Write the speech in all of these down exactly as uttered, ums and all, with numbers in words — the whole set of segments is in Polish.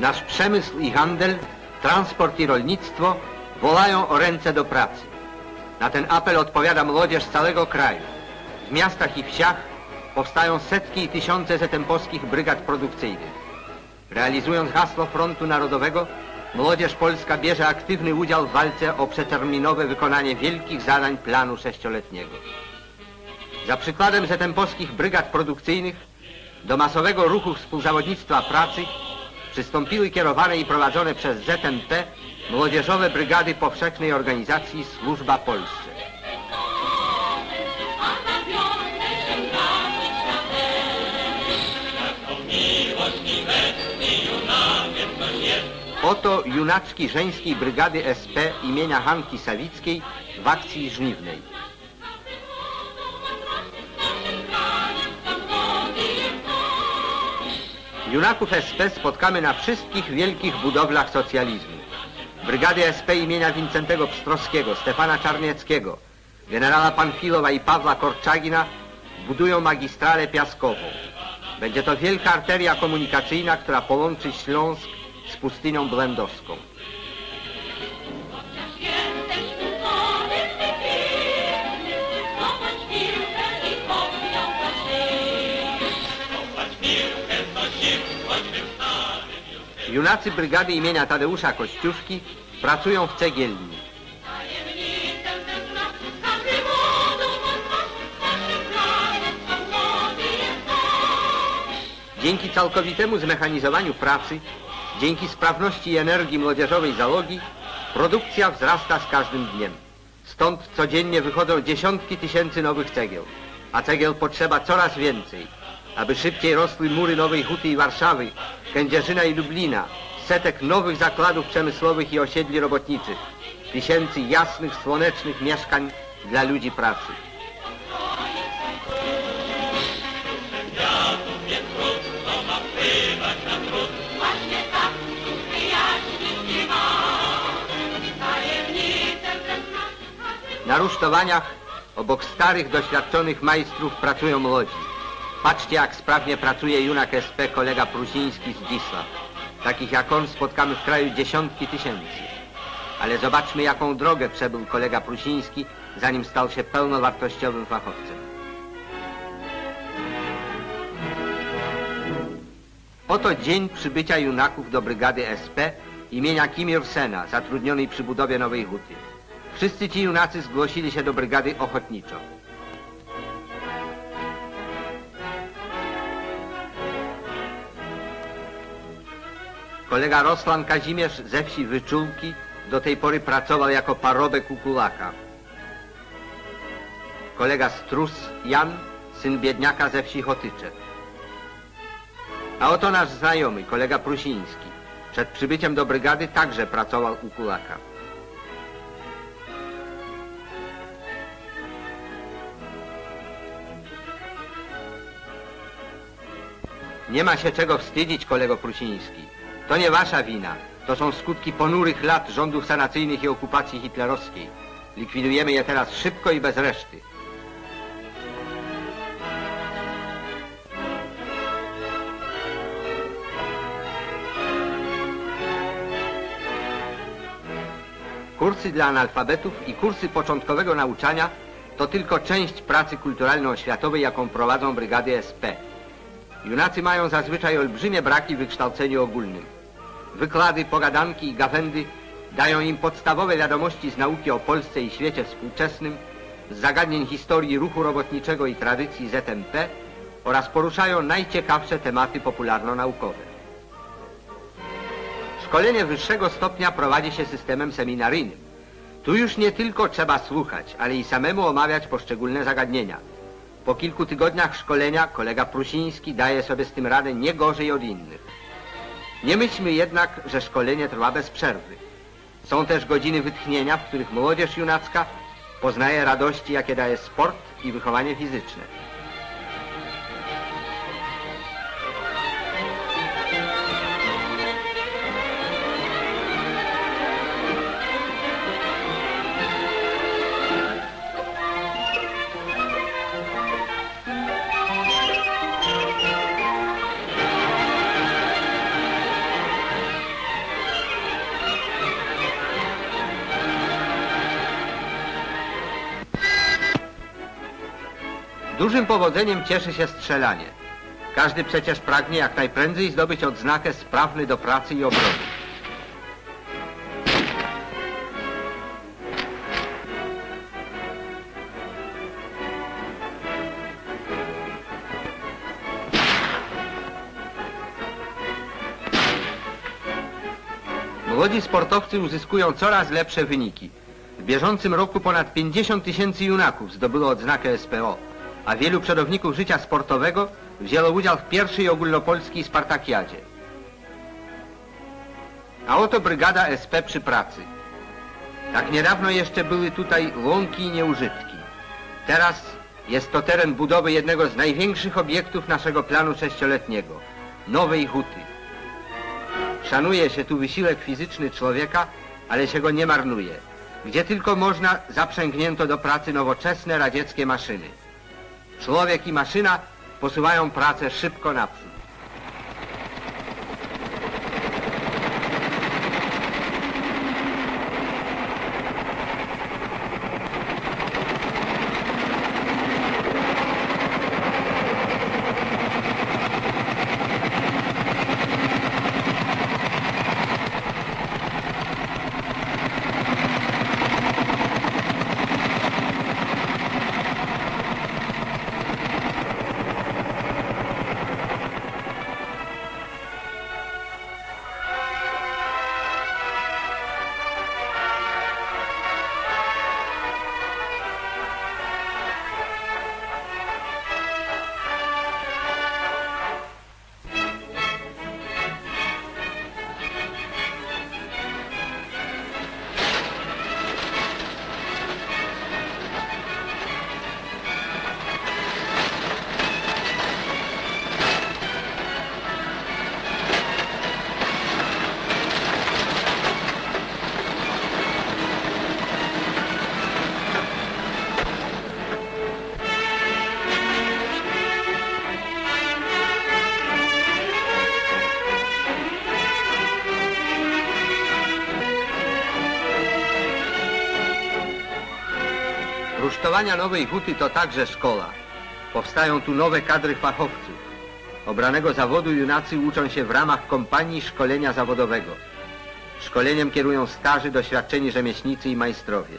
Nasz przemysł i handel, transport i rolnictwo wołają o ręce do pracy. Na ten apel odpowiada młodzież z całego kraju. W miastach i wsiach powstają setki i tysiące zetempowskich brygad produkcyjnych. Realizując hasło Frontu Narodowego, młodzież polska bierze aktywny udział w walce o przeterminowe wykonanie wielkich zadań planu sześcioletniego. Za przykładem zetempowskich brygad produkcyjnych do masowego ruchu współzawodnictwa pracy przystąpiły kierowane i prowadzone przez Z M P młodzieżowe brygady powszechnej organizacji Służba Polsce. Oto junaczki żeńskiej brygady S P imienia Hanki Sawickiej w akcji żniwnej. Junaków S P spotkamy na wszystkich wielkich budowlach socjalizmu. Brygady S P imienia Wincentego Pstrowskiego, Stefana Czarnieckiego, generała Panfilowa i Pawła Korczagina budują magistralę piaskową. Będzie to wielka arteria komunikacyjna, która połączy Śląsk z pustynią błędowską. Junacy brygady imienia Tadeusza Kościuszki pracują w cegielni. Dzięki całkowitemu zmechanizowaniu pracy, dzięki sprawności i energii młodzieżowej załogi, produkcja wzrasta z każdym dniem. Stąd codziennie wychodzą dziesiątki tysięcy nowych cegieł, a cegieł potrzeba coraz więcej, aby szybciej rosły mury Nowej Huty i Warszawy, Kędzierzyna i Lublina, setek nowych zakładów przemysłowych i osiedli robotniczych, tysięcy jasnych, słonecznych mieszkań dla ludzi pracy. Na rusztowaniach obok starych, doświadczonych majstrów pracują młodzi. Patrzcie, jak sprawnie pracuje junak S P kolega Prusiński z Dzisław. Takich jak on spotkamy w kraju dziesiątki tysięcy. Ale zobaczmy, jaką drogę przebył kolega Prusiński, zanim stał się pełnowartościowym fachowcem. Oto dzień przybycia junaków do brygady S P imienia Kim Il-sena, zatrudnionej przy budowie Nowej Huty. Wszyscy ci junacy zgłosili się do brygady ochotniczo. Kolega Roslan Kazimierz ze wsi Wyczółki do tej pory pracował jako parobek u kulaka. Kolega Strus Jan, syn biedniaka ze wsi Chotycze. A oto nasz znajomy, kolega Prusiński. Przed przybyciem do brygady także pracował u kulaka. Nie ma się czego wstydzić, kolego Prusiński. To nie wasza wina. To są skutki ponurych lat rządów sanacyjnych i okupacji hitlerowskiej. Likwidujemy je teraz szybko i bez reszty. Kursy dla analfabetów i kursy początkowego nauczania to tylko część pracy kulturalno-oświatowej, jaką prowadzą brygady S P. Junacy mają zazwyczaj olbrzymie braki w wykształceniu ogólnym. Wykłady, pogadanki i gawędy dają im podstawowe wiadomości z nauki o Polsce i świecie współczesnym, z zagadnień historii ruchu robotniczego i tradycji Z M P oraz poruszają najciekawsze tematy popularno-naukowe. Szkolenie wyższego stopnia prowadzi się systemem seminaryjnym. Tu już nie tylko trzeba słuchać, ale i samemu omawiać poszczególne zagadnienia. Po kilku tygodniach szkolenia kolega Prusiński daje sobie z tym radę nie gorzej od innych. Nie myślmy jednak, że szkolenie trwa bez przerwy. Są też godziny wytchnienia, w których młodzież junacka poznaje radości, jakie daje sport i wychowanie fizyczne. Dużym powodzeniem cieszy się strzelanie. Każdy przecież pragnie jak najprędzej zdobyć odznakę sprawny do pracy i obrony. Młodzi sportowcy uzyskują coraz lepsze wyniki. W bieżącym roku ponad pięćdziesiąt tysięcy junaków zdobyło odznakę S P O, a wielu przodowników życia sportowego wzięło udział w pierwszej ogólnopolskiej Spartakiadzie. A oto brygada S P przy pracy. Tak niedawno jeszcze były tutaj łąki i nieużytki. Teraz jest to teren budowy jednego z największych obiektów naszego planu sześcioletniego – Nowej Huty. Szanuje się tu wysiłek fizyczny człowieka, ale się go nie marnuje. Gdzie tylko można, zaprzęgnięto do pracy nowoczesne radzieckie maszyny. Człowiek i maszyna posuwają pracę szybko naprzód. Rusztowania Nowej Huty to także szkoła. Powstają tu nowe kadry fachowców. Obranego zawodu junacy uczą się w ramach kompanii szkolenia zawodowego. Szkoleniem kierują starzy, doświadczeni rzemieślnicy i majstrowie.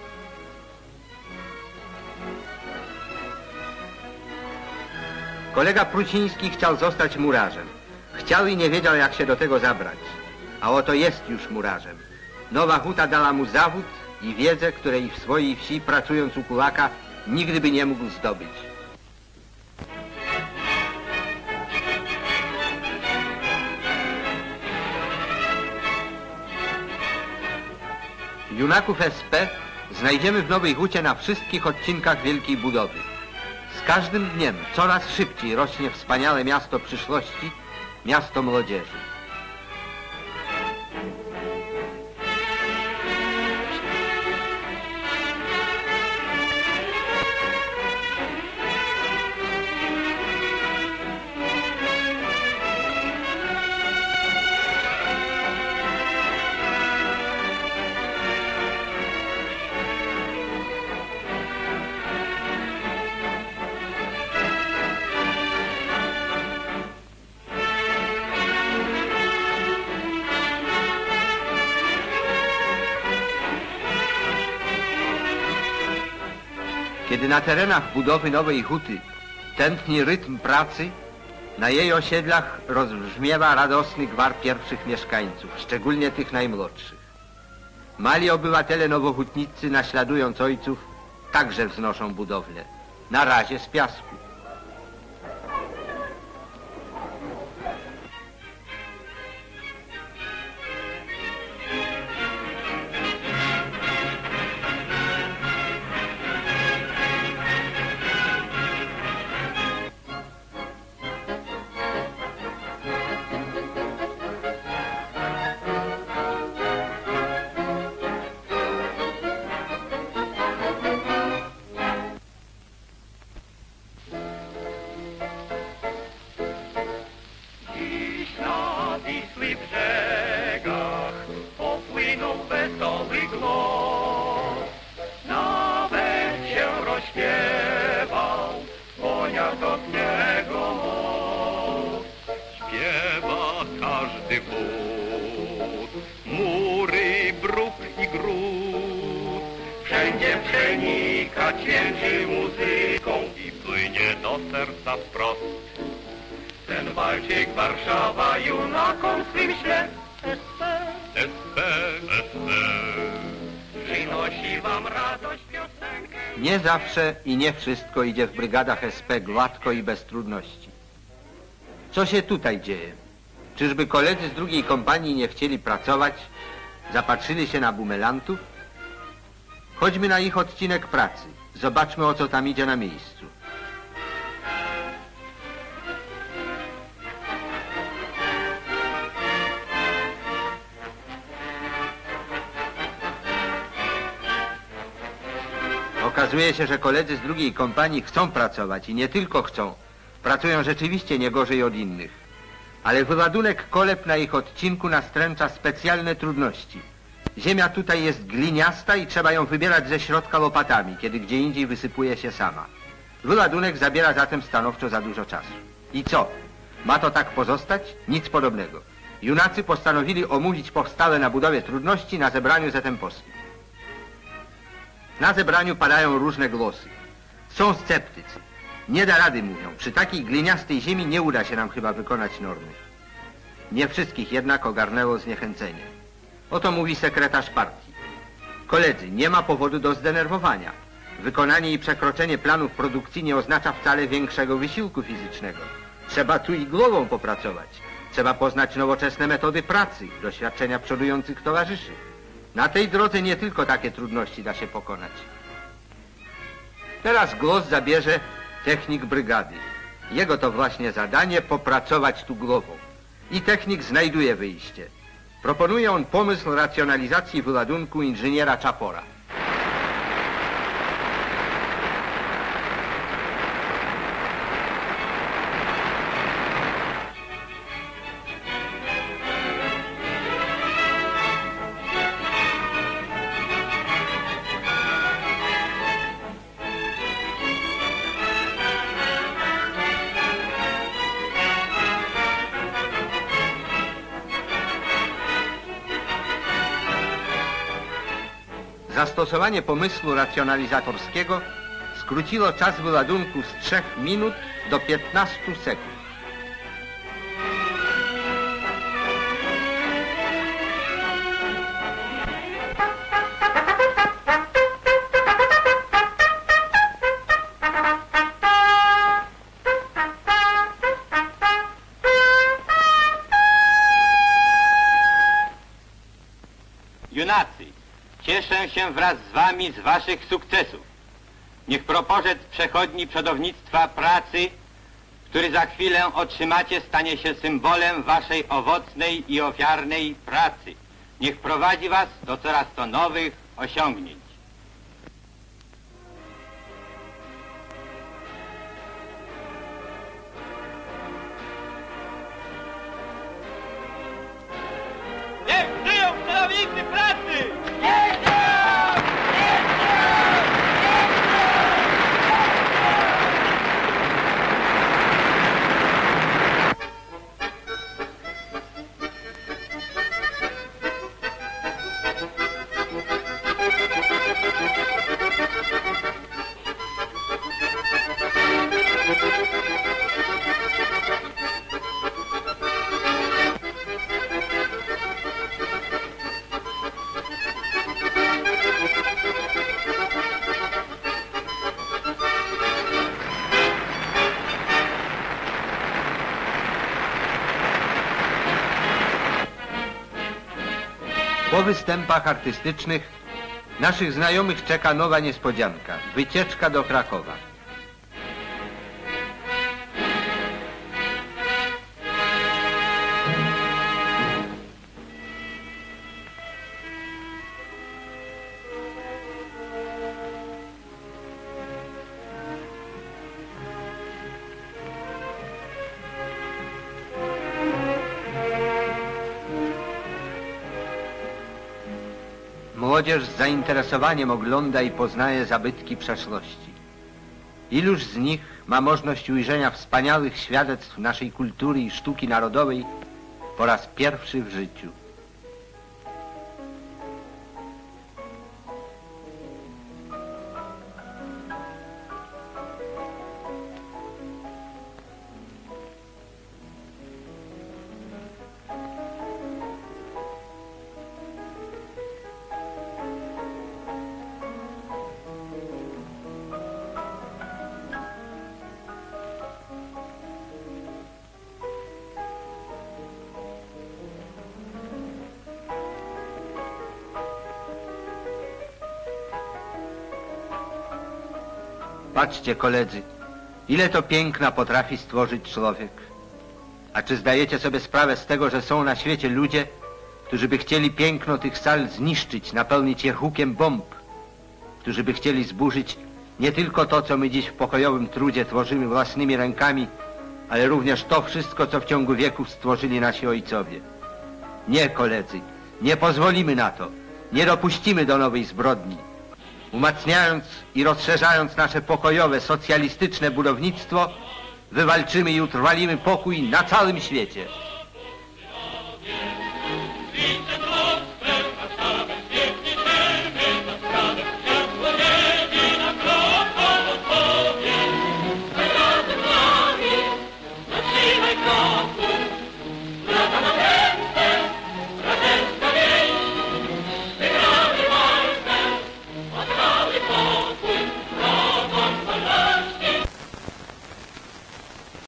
Kolega Pruciński chciał zostać murarzem. Chciał i nie wiedział, jak się do tego zabrać. A oto jest już murarzem. Nowa Huta dała mu zawód i wiedzę, której w swojej wsi, pracując u kulaka, nigdy by nie mógł zdobyć. Junaków S P znajdziemy w Nowej Hucie na wszystkich odcinkach wielkiej budowy. Z każdym dniem coraz szybciej rośnie wspaniałe miasto przyszłości, miasto młodzieży. Kiedy na terenach budowy Nowej Huty tętni rytm pracy, na jej osiedlach rozbrzmiewa radosny gwar pierwszych mieszkańców, szczególnie tych najmłodszych. Mali obywatele nowohutniccy, naśladując ojców, także wznoszą budowlę, na razie z piasku. będzie przenikać między muzyką i płynie do serca wprost. Ten walczyk Warszawa junakom swym śle S P, S P, S P, przynosi wam radość piosenkę. Nie zawsze i nie wszystko idzie w brygadach S P gładko i bez trudności. Co się tutaj dzieje? Czyżby koledzy z drugiej kompanii nie chcieli pracować? Zapatrzyli się na bumelantów? Chodźmy na ich odcinek pracy. Zobaczmy, o co tam idzie na miejscu. Okazuje się, że koledzy z drugiej kompanii chcą pracować i nie tylko chcą. Pracują rzeczywiście nie gorzej od innych. Ale wyładunek koleb na ich odcinku nastręcza specjalne trudności. Ziemia tutaj jest gliniasta i trzeba ją wybierać ze środka łopatami, kiedy gdzie indziej wysypuje się sama. Wyładunek zabiera zatem stanowczo za dużo czasu. I co? Ma to tak pozostać? Nic podobnego. Junacy postanowili omówić powstałe na budowie trudności na zebraniu zetemposkim. Na zebraniu padają różne głosy. Są sceptycy. Nie da rady, mówią. Przy takiej gliniastej ziemi nie uda się nam chyba wykonać normy. Nie wszystkich jednak ogarnęło zniechęcenie. Oto mówi sekretarz partii. Koledzy, nie ma powodu do zdenerwowania. Wykonanie i przekroczenie planów produkcji nie oznacza wcale większego wysiłku fizycznego. Trzeba tu i głową popracować. Trzeba poznać nowoczesne metody pracy, doświadczenia przodujących towarzyszy. Na tej drodze nie tylko takie trudności da się pokonać. Teraz głos zabierze technik brygady. Jego to właśnie zadanie popracować tu głową. I technik znajduje wyjście. Proponuje on pomysł racjonalizacji wyładunku inżyniera Czapora. Zastosowanie pomysłu racjonalizatorskiego skróciło czas wyładunku z trzech minut do piętnastu sekund. Junacy, cieszę się wraz z wami z waszych sukcesów. Niech proporzec przechodni przodownictwa pracy, który za chwilę otrzymacie, stanie się symbolem waszej owocnej i ofiarnej pracy. Niech prowadzi was do coraz to nowych osiągnięć. Niech żyją celownicy pracy! Niech żyją! Po występach artystycznych naszych znajomych czeka nowa niespodzianka – wycieczka do Krakowa. Młodzież z zainteresowaniem ogląda i poznaje zabytki przeszłości. Iluż z nich ma możliwość ujrzenia wspaniałych świadectw naszej kultury i sztuki narodowej po raz pierwszy w życiu. Patrzcie, koledzy, ile to piękna potrafi stworzyć człowiek. A czy zdajecie sobie sprawę z tego, że są na świecie ludzie, którzy by chcieli piękno tych sal zniszczyć, napełnić je hukiem bomb, którzy by chcieli zburzyć nie tylko to, co my dziś w pokojowym trudzie tworzymy własnymi rękami, ale również to wszystko, co w ciągu wieków stworzyli nasi ojcowie. Nie, koledzy, nie pozwolimy na to, nie dopuścimy do nowej zbrodni. Umacniając i rozszerzając nasze pokojowe, socjalistyczne budownictwo, wywalczymy i utrwalimy pokój na całym świecie.